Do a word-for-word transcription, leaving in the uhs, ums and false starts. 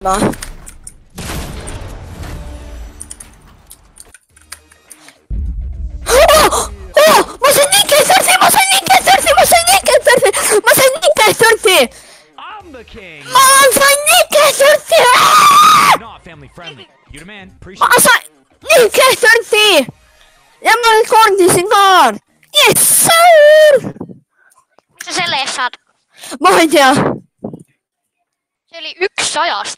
aega. Ma sain Nickestorfi, ma sain Nickestorfi, ma sain Nickestorfi, ma sain Nickestorfi! Ma sain Nickestorfi! Ma sain Nickestorfi! Ja ma rekordisin ka! Yes, sir! Mis sa selle eest saad? Ma ei tea. See oli üks sajast.